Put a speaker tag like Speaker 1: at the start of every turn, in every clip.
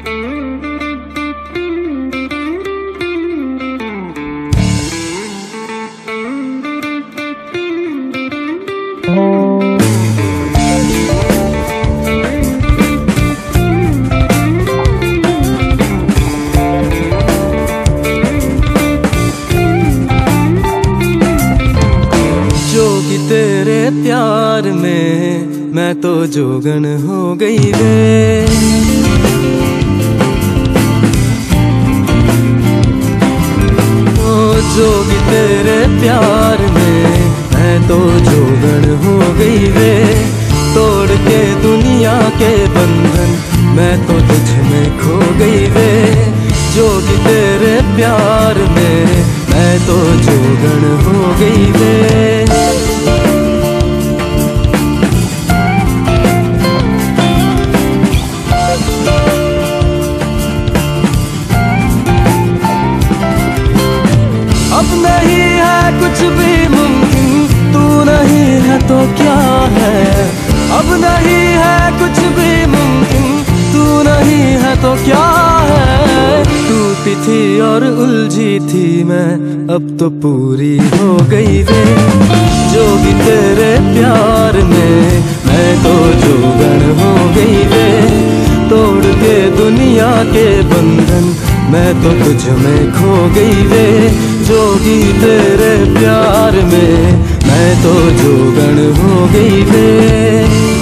Speaker 1: जोगी तेरे प्यार में मैं तो जोगन हो गई रे। ओ जोगी तेरे प्यार में मैं तो जोगन हो गई रे। तोड़ के दुनिया के बंधन मैं तो तुझ में खो गई रे। जोगी तेरे प्यार में मैं तो जोगन हो गई रे। अब नहीं है कुछ भी मुमकिन, तू नहीं है तो क्या है। अब नहीं है कुछ भी मुमकिन, तू नहीं है तो क्या है। टूटी थी और उलझी थी मैं, अब तो पूरी हो गई रे। जोगी तेरे प्यार में मैं तो जोगन हो गई रे। तोड़ के दुनिया के बंधन मैं तो तुझ में खो गई रे। जोगी तेरे प्यार में मैं तो जोगन हो गई रे।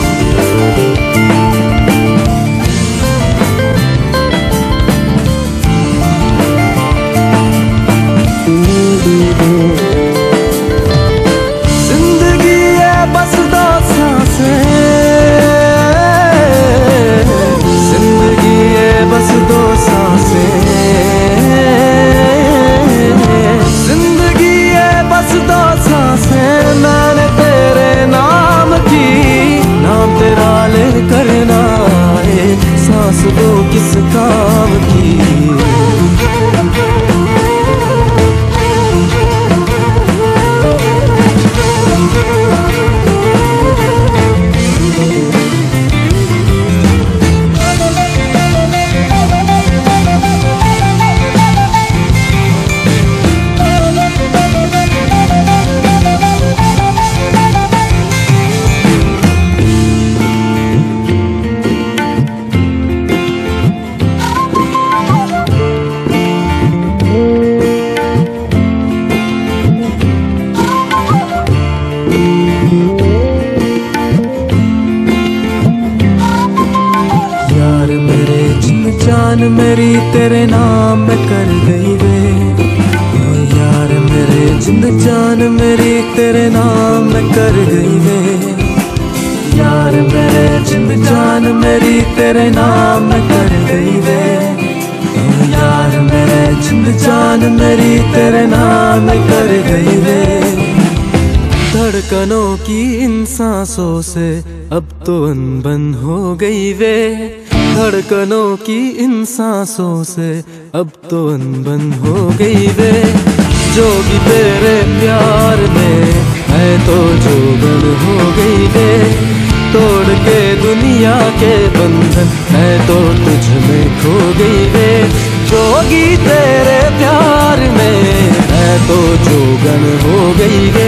Speaker 1: जिंदगी है बस दो सांसें, जिंदगी है बस दो सांसें। जिंदगी है बस दो सांसें, मैंने तेरे नाम की, नाम तेरा ले करना है। सांस वो किस काम की। जान मेरी तेरे नाम में कर गई वे। ओ यार मेरे जिंद जान मेरी तेरे नाम में कर गई वे। यार मेरे जिंद जान मेरी तेरे नाम में कर गई वे। ओ यार मेरे जिंद जान मेरी तेरे नाम में कर गई वे। धड़कनों की इन सांसों से अब तो अनबन हो गई वे। धड़कनों की इन सांसों से अब तो अनबन हो गई रे। जोगी तेरे प्यार में मैं तो जोगन हो गई रे। तोड़ के दुनिया के बंधन मैं तो तुझ में खो गई रे। जोगी तेरे प्यार में मैं तो जोगन हो गई रे।